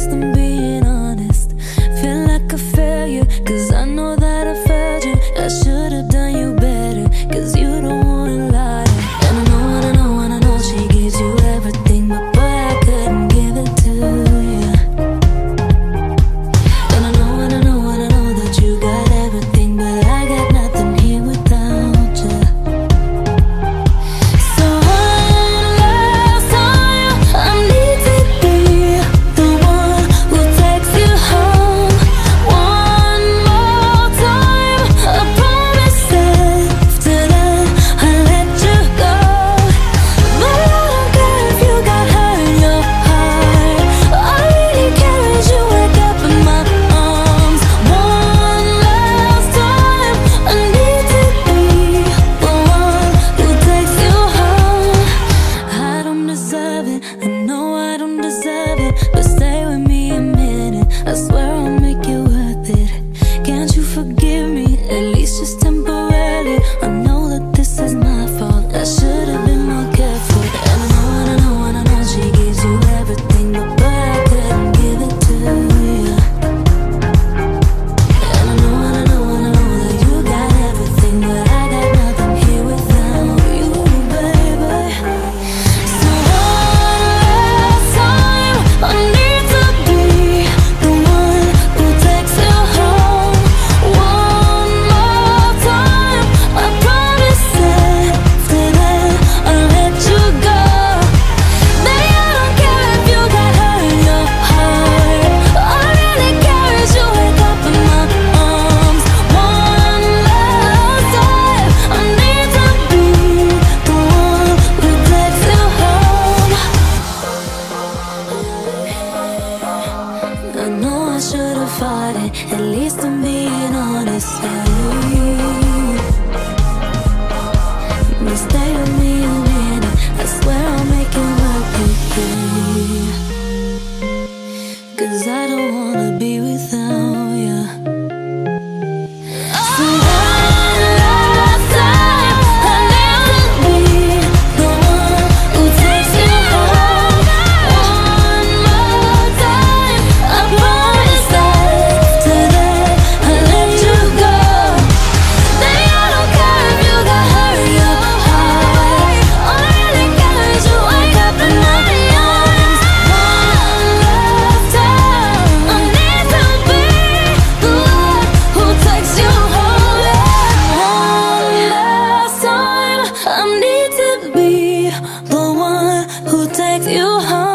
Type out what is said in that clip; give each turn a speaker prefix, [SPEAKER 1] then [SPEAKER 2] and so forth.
[SPEAKER 1] least I'm being honest. Feel like a failure, cause I know that I failed you. I should've done you better, cause you don't wanna lie. And I know, and I know, and I know she gives you everything, but boy, I couldn't give it to you. And I know, and I know, and I know that you got everything, but I got nothing here without you. So one last time, I need to be the one who takes you home. One more time, I promise after that I'll let you go. But I don't care if you got hurt in your heart. All I really care is you wake up in my arms. One last time, I need to be the one who takes you home. I don't deserve it, I know I don't deserve it, but stay with me a minute, I swear I'll make it worth it. Can't you forgive me, at least just temporarily? I know that this is my fault, I should've been more careful. And I know, and I know, and I know she gives you everything, but boy, I couldn't give it to you. And I know, and I know, and I know that you got everything, but I got nothing here without you, baby. So one last time, I need to be the one who takes you home. One more time, I promise after that I'll let you go. Baby, I don't care if you got hurt in your heart. All I really care is you wake up in my arms. One last time, I need to be the one who takes you home. I know I should've fought it, at least I'm being honest. But stay with me a minute, I swear I'll make it work with you. Cause I don't wanna be without you. So one last time, I need to be the one who takes you home. One more time, I promise after that I'll let you go. Baby, I don't care if you got hurt in your heart. All I really care is you wake up in my arms. One last time, I need to be the one who takes you home. One last time, I need to be the one who takes you home.